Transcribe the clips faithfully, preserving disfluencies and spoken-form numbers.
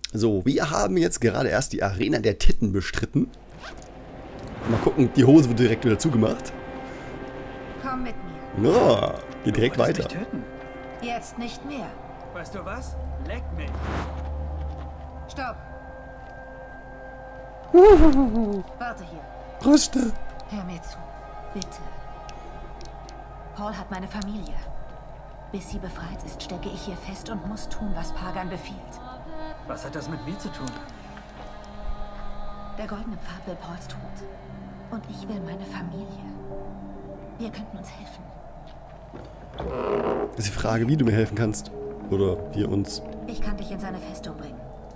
So, wir haben jetzt gerade erst die Arena der Titten bestritten. Mal gucken, die Hose wird direkt wieder zugemacht. Komm mit mir. Ja, geht direkt weiter. Mich töten? Jetzt nicht mehr. Weißt du was? Leck mich. Stopp. Warte hier. Brüste. Hör mir zu. Bitte. Paul hat meine Familie. Bis sie befreit ist, stecke ich hier fest und muss tun, was Pagan befiehlt. Was hat das mit mir zu tun? Der goldene Pfad will Pauls Tod. Und ich will meine Familie. Wir könnten uns helfen. Das ist die Frage, wie du mir helfen kannst. Oder wir uns. Ich kann dich in seine Festung bringen.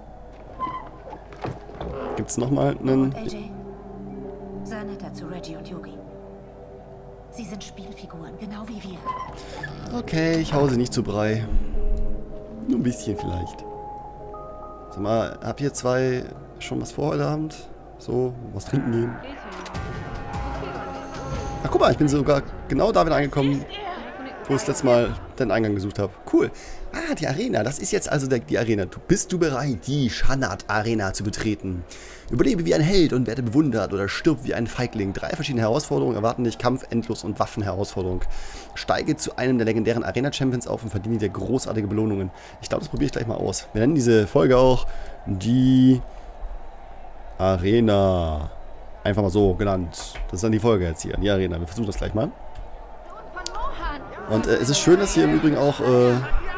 Gibt's nochmal einen... Und A J, sei netter zu Reggie und Yugi. Sie sind Spielfiguren, genau wie wir. Okay, ich hau sie nicht zu Brei. Nur ein bisschen vielleicht. Sag mal, habt ihr zwei schon was vor heute Abend? So, was trinken gehen? Ach, guck mal, ich bin sogar genau da wieder angekommen, wo ich das letzte Mal den Eingang gesucht habe. Cool. Ah, die Arena. Das ist jetzt also der, die Arena. Du, bist du bereit, die Shanat Arena zu betreten? Überlebe wie ein Held und werde bewundert oder stirb wie ein Feigling. Drei verschiedene Herausforderungen erwarten dich. Kampf, Endlos und Waffenherausforderung. Steige zu einem der legendären Arena-Champions auf und verdiene dir großartige Belohnungen. Ich glaube, das probiere ich gleich mal aus. Wir nennen diese Folge auch die Arena. Einfach mal so genannt. Das ist dann die Folge jetzt hier, die Arena. Wir versuchen das gleich mal. Und äh, es ist schön, dass hier im Übrigen auch... Äh,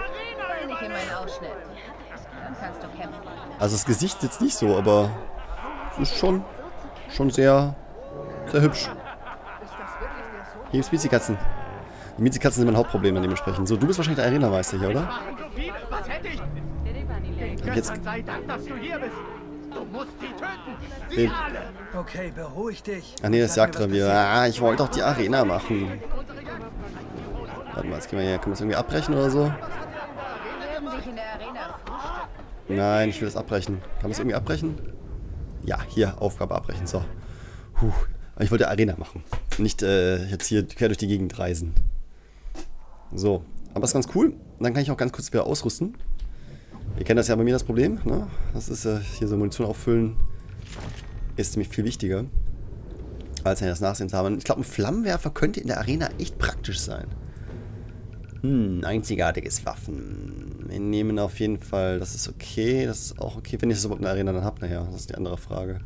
also das Gesicht jetzt nicht so, aber es ist schon, schon sehr, sehr hübsch. Hier gibt es Miezikatzen. Die Miezikatzen sind mein Hauptproblem dementsprechend. So, du bist wahrscheinlich der Arena-Meister hier, oder? Hab ich jetzt... Den... Okay, beruhig dich. Ach nee, das Jagdrevier. Ah, ich wollte doch die Arena machen. Warte mal, jetzt gehen wir hier. Können wir das irgendwie abbrechen oder so? Nein, ich will das abbrechen. Kann man das irgendwie abbrechen? Ja, hier, Aufgabe abbrechen. So. Puh. Aber ich wollte Arena machen. Nicht äh, jetzt hier quer durch die Gegend reisen. So. Aber das ist ganz cool. Dann kann ich auch ganz kurz wieder ausrüsten. Ihr kennt das ja bei mir, das Problem. Ne? Das ist äh, hier so Munition auffüllen. Ist ziemlich viel wichtiger. Als wenn ich das Nachsehen habe. Ich glaube, ein Flammenwerfer könnte in der Arena echt praktisch sein. Hm, einzigartiges Waffen. Wir nehmen auf jeden Fall, das ist okay. Das ist auch okay, wenn ich das überhaupt in der Arena dann habe. Naja, das ist die andere Frage.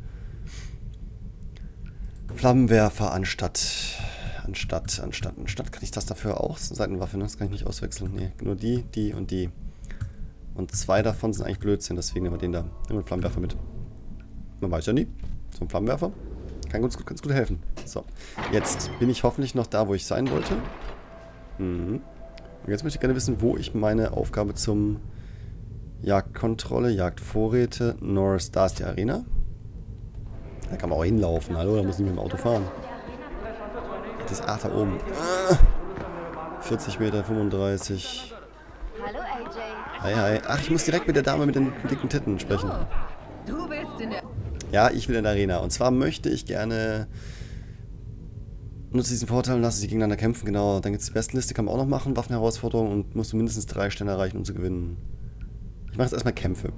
Flammenwerfer anstatt, anstatt, anstatt, anstatt. Kann ich das dafür auch? Seitenwaffe, ne? Das kann ich nicht auswechseln. Nee, nur die, die und die. Und zwei davon sind eigentlich Blödsinn, deswegen nehmen wir den da. Nehmen wir den Flammenwerfer mit. Man weiß ja nie. So ein Flammenwerfer kann uns ganz gut helfen. So, jetzt bin ich hoffentlich noch da, wo ich sein wollte. Mhm. Und jetzt möchte ich gerne wissen, wo ich meine Aufgabe zum Jagdkontrolle, Jagdvorräte, Norris, da ist die Arena. Da kann man auch hinlaufen, hallo, da muss ich nicht mit dem Auto fahren. Das ist, ach, da oben. Ah, vierzig Meter, fünfunddreißig. Hallo A J. Hi, hi. Ach, ich muss direkt mit der Dame mit den dicken Titten sprechen. Du willst in der... Ja, ich will in der Arena. Und zwar möchte ich gerne... Nutze diesen Vorteil und lasse sie gegeneinander kämpfen, genau. Dann gibt es die Bestenliste, kann man auch noch machen, Waffenherausforderungen und musst du mindestens drei Sterne erreichen, um zu gewinnen. Ich mache jetzt erstmal Kämpfe.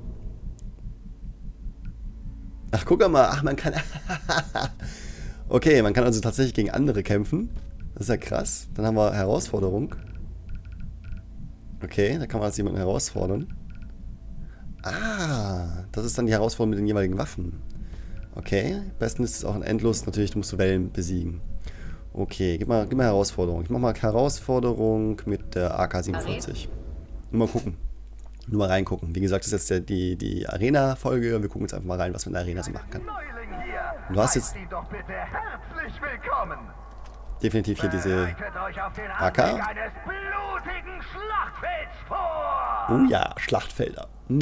Ach, guck mal, ach, man kann... Okay, man kann also tatsächlich gegen andere kämpfen. Das ist ja krass. Dann haben wir Herausforderung. Okay, da kann man also jemanden herausfordern. Ah, das ist dann die Herausforderung mit den jeweiligen Waffen. Okay, Bestenliste ist auch ein Endlos, natürlich, du musst Wellen besiegen. Okay, gib mal, gib mal Herausforderung. Ich mach mal Herausforderung mit der A K siebenundvierzig. Nur mal gucken. Nur mal reingucken. Wie gesagt, das ist jetzt der, die, die Arena-Folge. Wir gucken jetzt einfach mal rein, was man in der Arena so machen kann. Und du hast jetzt definitiv hier diese A K. Oh ja, Schlachtfelder. Mm.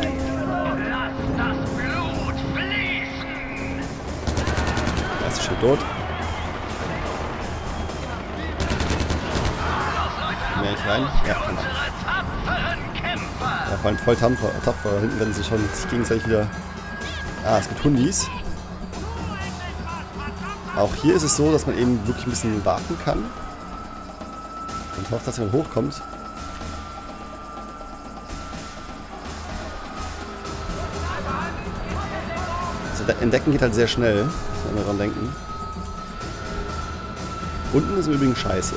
Der erste steht dort. Mehr ich rein? Ja, kann ich. Ja, vor allem voll tapfer, tapfer. Hinten werden sie schon sich gegenseitig wieder... Ah, es gibt Hundis. Auch hier ist es so, dass man eben wirklich ein bisschen warten kann. Und hofft, dass jemand hochkommt. Entdecken geht halt sehr schnell. Muss man daran denken. Unten ist im Übrigen scheiße.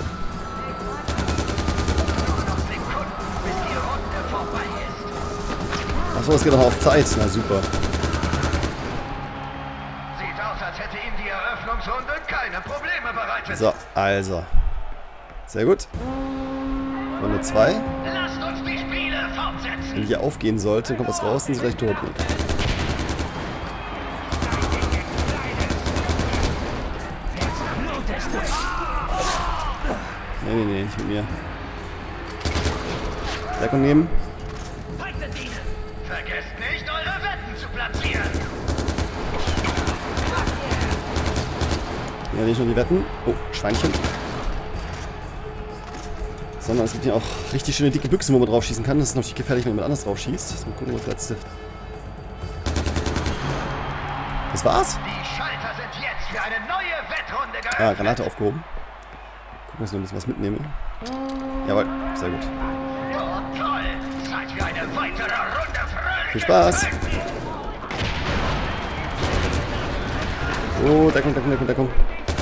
Achso, das geht noch auf Zeit. Na super. Sieht aus, als hätte ihm die Eröffnungsrunde keine Probleme bereitet. So, also. Sehr gut. Runde zwei. Lasst uns die Spiele fortsetzen. Wenn die hier aufgehen sollte, dann kommt was raus und ist gleich tot. Nee, nee, nee, nicht mit mir. Deckung nehmen. Vergesst nicht, eure Wetten zu platzieren. Ja, nicht nur die Wetten. Oh, Schweinchen. Sondern es gibt hier auch richtig schöne dicke Büchsen, wo man drauf schießen kann. Das ist natürlich gefährlich, wenn jemand anders drauf schießt. Mal gucken, was das letzte. Das war's? Die Schalter sind jetzt für eine neue Wettrunde geöffnet. Ah, Granate aufgehoben. Gucken, dass ich noch ein bisschen was mitnehme. Jawohl, sehr gut. Oh, toll. Zeit für eine weitere Runde fröhliches Viel Spaß. Trinken. Oh, Deckung, Deckung, Deckung, Deckung.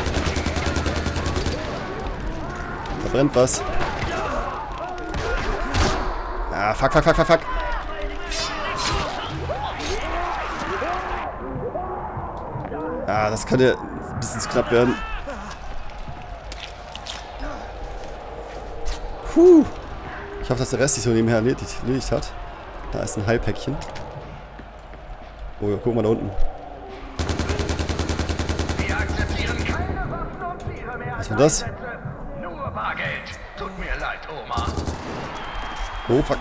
Da brennt was. Ah, fuck, fuck, fuck, fuck, fuck. Ah, das kann ja ein bisschen zu knapp werden. Puh. Ich hoffe, dass der Rest sich so nebenher erledigt, erledigt hat. Da ist ein Heilpäckchen. Oh, ja, guck mal da unten. Wir akzeptieren keine Waffen und Tiere mehr. Was war das? Nur Bargeld. Tut mir leid, Oma. Oh, fuck.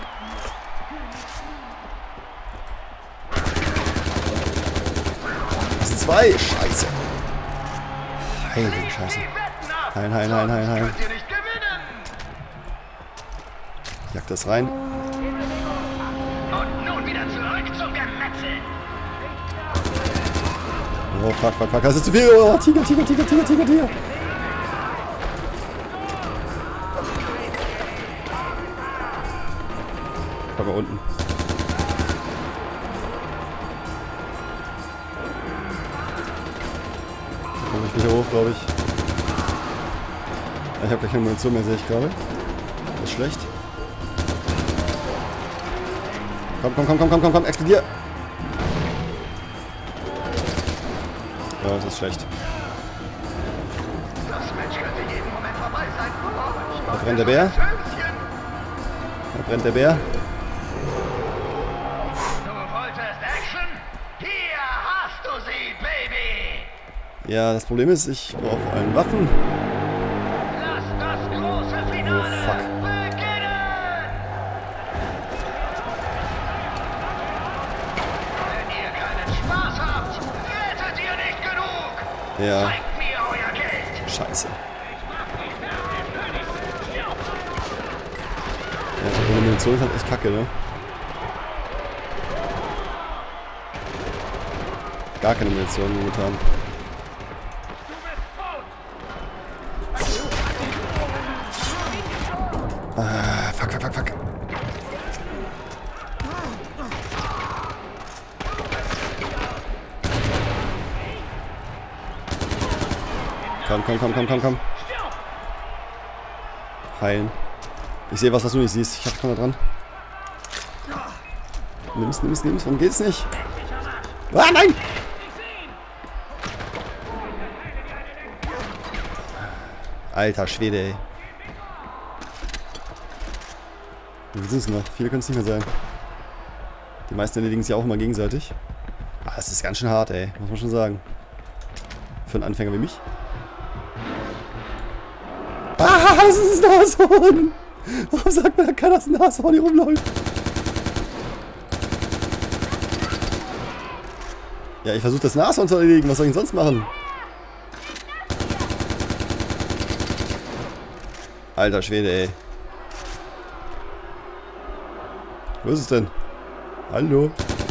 Das sind zwei. Scheiße. Heilige Scheiße. Heilen, heilen, heilen, heilen, heilen. Könnt ihr nicht gewinnen. Jag das rein. Und nun wieder zurück zum Gemetzel. Oh, fuck, fuck, fuck. Das ist zu viel. Oh, Tiger, Tiger, Tiger, Tiger, Tiger, Tiger. Guck mal unten. Da komme ich wieder hoch, glaube ich. Ich habe gleich keine Munition mehr, sehe ich gerade. Das ist schlecht. Komm, komm, komm, komm, komm, komm, komm, explodier! Ja, das ist schlecht. Das Match könnte jeden Moment vorbei sein. Da brennt der Bär. Da brennt der Bär. Du wolltest Action? Hier hast du sie, Baby! Ja, das Problem ist, ich brauche vor allem Waffen. Lass das große Finale Oh, fuck. beginnen! Wenn ihr keinen Spaß habt, rettet ihr nicht genug! Ja, Zeigt mir euer Geld! scheiße. Ja, so ohne Munition ist halt echt kacke, ne? Gar keine Munition momentan. Ah, fuck, fuck, fuck, fuck. Komm, komm, komm, komm, komm, komm. Heilen. Ich sehe was, was du nicht siehst. Ich hab Kamera dran. Nimm's, nimm's, nimm's. Warum geht's nicht? Ah, nein! Alter Schwede, ey. Wie sind es noch? Viele können es nicht mehr sein. Die meisten erledigen es ja auch immer gegenseitig. Ah, das ist ganz schön hart, ey. Muss man schon sagen. Für einen Anfänger wie mich. Ah, das ist ein Nashorn! Warum sagt man, da kann das ein Nashorn hier rumläuft? Ja, ich versuche das Nashorn zu erledigen. Was soll ich denn sonst machen? Alter Schwede, ey. Wo ist es denn? Hallo?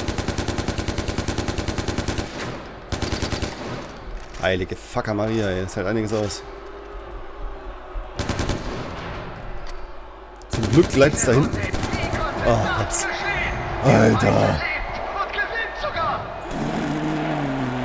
Heilige Fucker Maria, ey. Das hält einiges aus. Zum Glück gleitet es dahin. Oh Gott. Alter.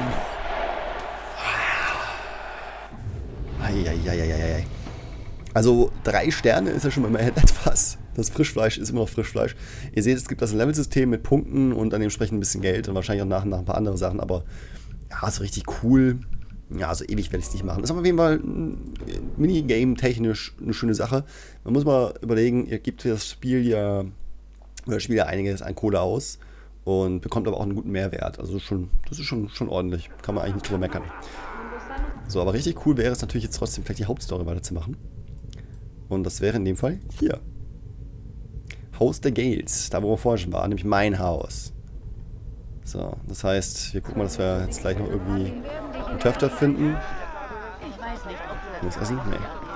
Also drei Sterne ist ja schon mal etwas. Das Frischfleisch ist immer noch Frischfleisch. Ihr seht, es gibt das Level-System mit Punkten und dann dementsprechend ein bisschen Geld und wahrscheinlich auch nach und nach ein paar andere Sachen, aber ja, so richtig cool. Ja, also ewig werde ich es nicht machen. Das ist auf jeden Fall Minigame-technisch eine schöne Sache. Man muss mal überlegen, ihr gebt das Spiel ja, oder das Spiel ja einiges an Kohle aus und bekommt aber auch einen guten Mehrwert. Also schon, das ist schon, schon ordentlich. Kann man eigentlich nicht drüber meckern. So, aber richtig cool wäre es natürlich jetzt trotzdem vielleicht die Hauptstory weiterzumachen. Und das wäre in dem Fall hier. Haus der Gales, da wo wir vorher schon waren, nämlich mein Haus. So, das heißt, wir gucken mal, dass wir jetzt gleich noch irgendwie einen Töfter finden. Was essen? Nee.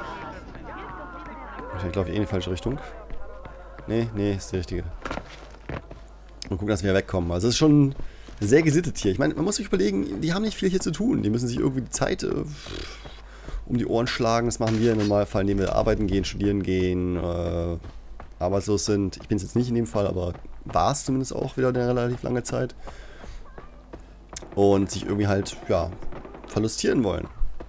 Ich glaube, ich eh in die falsche Richtung. Nee, nee, ist die richtige. Und gucken, dass wir wegkommen. Also es ist schon sehr gesittet hier. Ich meine, man muss sich überlegen, die haben nicht viel hier zu tun. Die müssen sich irgendwie die Zeit äh, um die Ohren schlagen. Das machen wir im Normalfall, indem wir arbeiten gehen, studieren gehen, äh, arbeitslos sind. Ich bin es jetzt nicht in dem Fall, aber war es zumindest auch wieder eine relativ lange Zeit. Und sich irgendwie halt, ja, verlustieren wollen.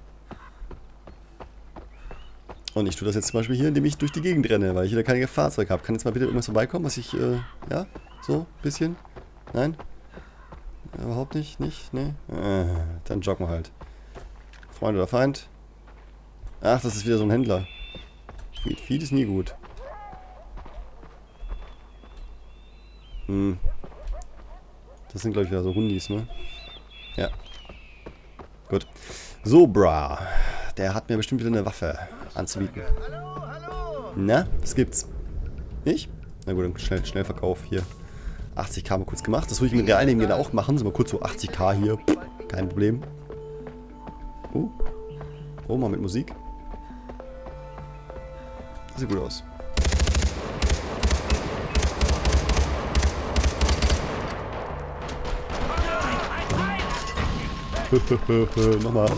Und ich tue das jetzt zum Beispiel hier, indem ich durch die Gegend renne, weil ich wieder kein Fahrzeug habe. Kann jetzt mal bitte irgendwas vorbeikommen, was ich, äh, ja, so, ein bisschen? Nein? Überhaupt nicht? Nicht? Nee? Äh, dann joggen wir halt. Freund oder Feind? Ach, das ist wieder so ein Händler. Feed, Feed ist nie gut. Hm. Das sind, glaube ich, wieder so Hundis, ne? Ja. Gut. So, bra. Der hat mir bestimmt wieder eine Waffe anzubieten. Na, was gibt's? Nicht? Na gut, dann schnell, schnell Verkauf hier. achtzig K mal kurz gemacht. Das würde ich mit Realleben gerne auch machen. So mal kurz so achtzig K hier. Kein Problem. Oh. Oh, mal mit Musik. Das sieht gut aus. Nochmal.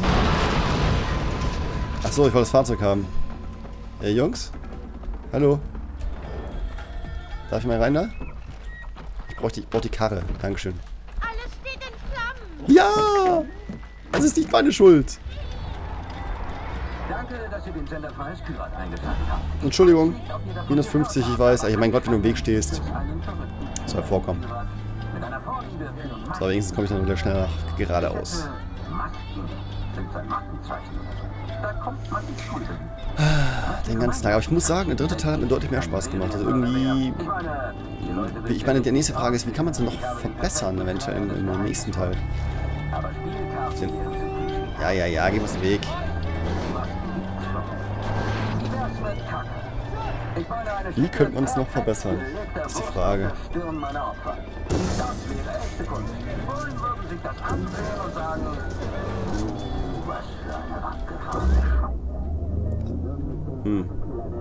Achso, ich wollte das Fahrzeug haben. Hey, Jungs? Hallo? Darf ich mal rein da? Ich brauche die, brauch die Karre. Dankeschön. Alles steht in Flammen! Ja! Das ist nicht meine Schuld. Danke, dass ihr den Sender Freies Pirat eingeschaltet habt. Entschuldigung. minus fünfzig, ich weiß. Ach, mein Gott, wenn du im Weg stehst. Soll vorkommen. So, wenigstens komme ich dann wieder schnell nach geradeaus. Den ganzen Tag. Aber ich muss sagen, der dritte Teil hat mir deutlich mehr Spaß gemacht. Also irgendwie... Ich meine, die nächste Frage ist, wie kann man es denn noch verbessern, eventuell im, im nächsten Teil? Ja, ja, ja, geh mal den Weg. Wie könnte man es noch verbessern? Das ist die Frage. Hm.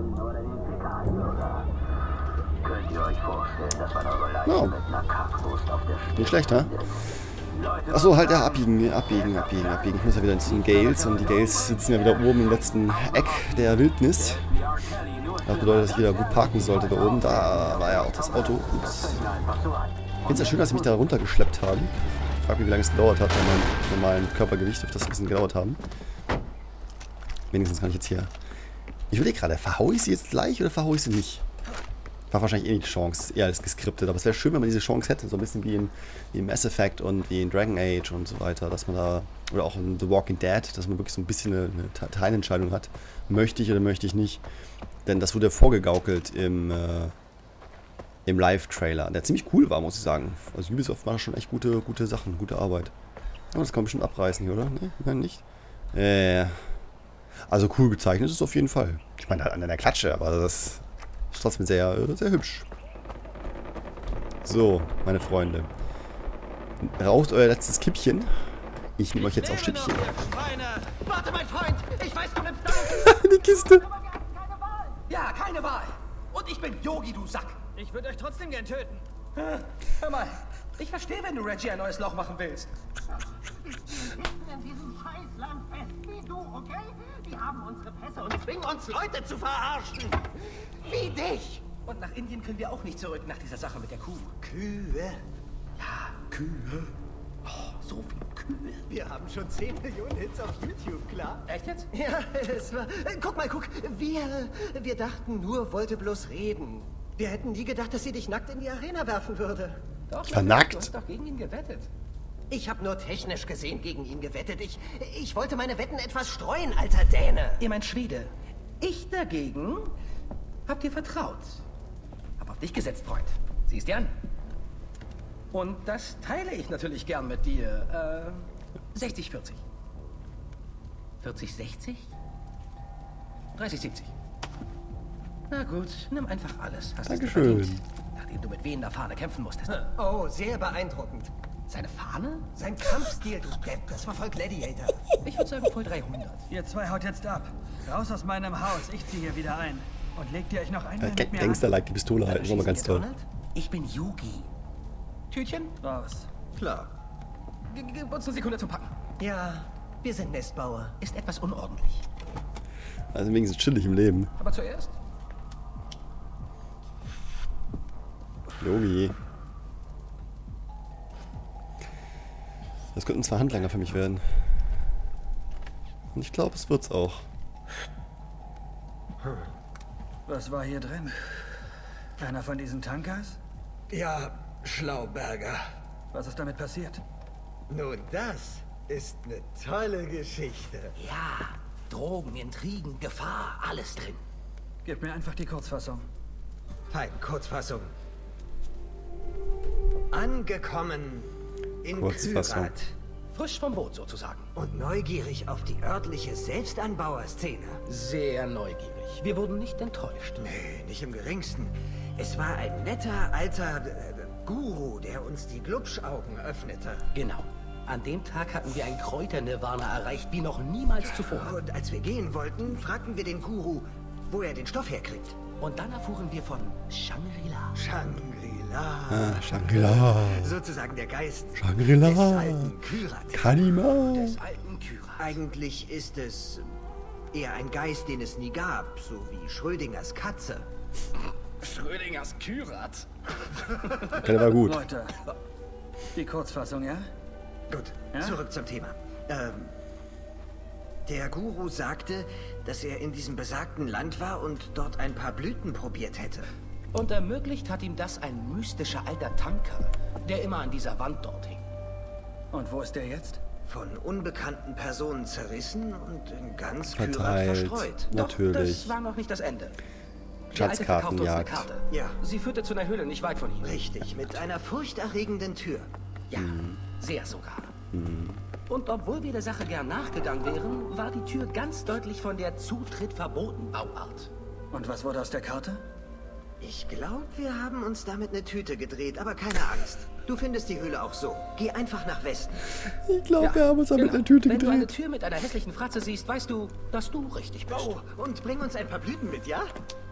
No. Nicht schlecht, ne? Achso, halt, ja, abbiegen, abbiegen, abbiegen, abbiegen. Ich muss ja wieder zu den Gales und die Gales sitzen ja wieder oben im letzten Eck der Wildnis. Das bedeutet, dass ich wieder gut parken sollte da oben. Da war ja auch das Auto. Ups. Ich finde es ja schön, dass sie mich da runtergeschleppt haben. Ich frage mich, wie lange es gedauert hat, bei meinem normalen Körpergewicht, auf das ein bisschen gedauert haben. Wenigstens kann ich jetzt hier... Ich überlege gerade, verhaue ich sie jetzt gleich oder verhaue ich sie nicht? War wahrscheinlich eh nicht die Chance, eher alles geskriptet. Aber es wäre schön, wenn man diese Chance hätte, so ein bisschen wie in, wie in Mass Effect und wie in Dragon Age und so weiter, dass man da, oder auch in The Walking Dead, dass man wirklich so ein bisschen eine, eine Teilentscheidung hat. Möchte ich oder möchte ich nicht? Denn das wurde vorgegaukelt im, äh, im Live-Trailer, der ziemlich cool war, muss ich sagen. Also Ubisoft macht schon echt gute, gute Sachen, gute Arbeit. Oh, das kann man bestimmt abreißen hier, oder? Nee, nein, nicht? Äh, also cool gezeichnet ist es auf jeden Fall. Ich meine, an der Klatsche, aber das... ist trotzdem sehr, sehr hübsch. So, meine Freunde. Raucht euer letztes Kippchen. Ich nehme euch jetzt auf Schippchen. Warte, mein Freund! Ich weiß, du nimmst damit! Die Kiste! Ja, keine Wahl! Und ich bin Yogi, du Sack! Ich würde euch trotzdem gern töten. Hör mal, ich verstehe, wenn du Reggie ein neues Loch machen willst. In diesem Scheißland fest wie du, okay? Die haben unsere Pässe und zwingen uns Leute zu verarschen. Wie dich. Und nach Indien können wir auch nicht zurück nach dieser Sache mit der Kuh. Kühe? Ja, Kühe. Oh, so viel kühl. Wir haben schon zehn Millionen Hits auf YouTube, klar? Echt jetzt? Ja, es war... Äh, guck mal, guck. Wir, wir dachten, nur wollte bloß reden. Wir hätten nie gedacht, dass sie dich nackt in die Arena werfen würde. Doch, Vernackt? Du hast doch gegen ihn gewettet. Ich habe nur technisch gesehen gegen ihn gewettet. Ich, ich wollte meine Wetten etwas streuen, alter Däne. Ihr meint Schwede. Ich dagegen hab dir vertraut. Hab auf dich gesetzt, Freund. Siehst dir an. Und das teile ich natürlich gern mit dir. Äh, sechzig vierzig. vierzig sechzig? dreißig siebzig. Na gut, nimm einfach alles. Hast du's dir Dankeschön. verdient, nachdem du mit wehender Fahne kämpfen musstest. Oh, sehr beeindruckend. Seine Fahne? Sein Kampfstil, du Depp, das war voll Gladiator. Ich würde sagen voll dreihundert. Ihr zwei haut jetzt ab. Raus aus meinem Haus. Ich ziehe hier wieder ein. Und legt ihr euch noch ein Äh, mit mir Gangster an? like die Pistole halten, ist auch mal ganz toll. Donald? Ich bin Yugi. Tütchen? Raus. Klar. G- Gib uns eine Sekunde zum Packen. Ja, wir sind Nestbauer. Ist etwas unordentlich. Also wenigstens chillig im Leben. Aber zuerst Yogi. Das könnten zwei Handlanger für mich werden. Und ich glaube, es wird's auch. Was war hier drin? Einer von diesen Tankers? Ja, Schlauberger. Was ist damit passiert? Nun, das ist eine tolle Geschichte. Ja, Drogen, Intrigen, Gefahr, alles drin. Gib mir einfach die Kurzfassung. Fein, Kurzfassung. Angekommen in Kurzfassung. Kyrat Frisch vom Boot sozusagen. und neugierig auf die örtliche Selbstanbauerszene. Sehr neugierig. Wir wurden nicht enttäuscht. Nee, nicht im geringsten. Es war ein netter, alter äh, Guru, der uns die Glubschaugen öffnete. Genau. An dem Tag hatten wir ein Kräuternirvana erreicht, wie noch niemals zuvor. Und als wir gehen wollten, fragten wir den Guru, wo er den Stoff herkriegt. Und dann erfuhren wir von Shangri-La. Shangri-La. Ah, Shangri-La. Sozusagen der Geist Shangri-La. des alten Kyrat. Kalima. Des alten Kyrat. Eigentlich ist es eher ein Geist, den es nie gab, so wie Schrödingers Katze. Schrödingers Kyrat? Der war gut. Leute, die Kurzfassung, ja? Gut, Ja? zurück zum Thema. Ähm, der Guru sagte, dass er in diesem besagten Land war und dort ein paar Blüten probiert hätte. Und ermöglicht hat ihm das ein mystischer alter Tanker, der immer an dieser Wand dort hing. Und wo ist der jetzt? Von unbekannten Personen zerrissen und in ganz Kyrat Verteilt. verstreut. Doch, Natürlich. das war noch nicht das Ende. Die Alte verkaufte uns eine Schatzkartenjagd. Karte. Ja. Sie führte zu einer Höhle nicht weit von hier. Richtig, mit einer furchterregenden Tür. Ja, sehr sogar. Und obwohl wir der Sache gern nachgegangen wären, war die Tür ganz deutlich von der Zutritt verboten Bauart. Und was wurde aus der Karte? Ich glaube, wir haben uns damit eine Tüte gedreht, aber keine Angst. Du findest die Höhle auch so. Geh einfach nach Westen. Ich glaube, wir haben uns damit genau. eine Tüte Wenn du eine gedreht. Tür mit einer hässlichen Fratze siehst, weißt du, dass du richtig bist. Oh, und bring uns ein paar Blüten mit, ja?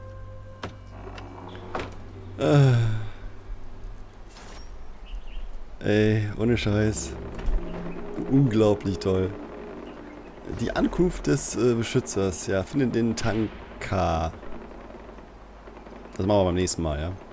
Ey, ohne Scheiß. Unglaublich toll. Die Ankunft des äh, Beschützers. Ja, findet den Tanker. Das machen wir beim nächsten Mal, ja.